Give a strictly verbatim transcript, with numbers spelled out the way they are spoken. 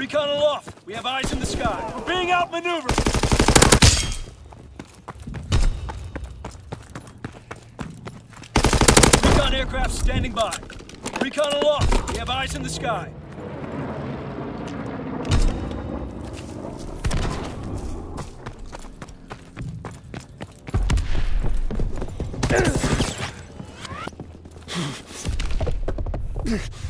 Recon aloft. We have eyes in the sky. We're being outmaneuvered. Recon aircraft standing by. Recon aloft. We have eyes in the sky. Ugh.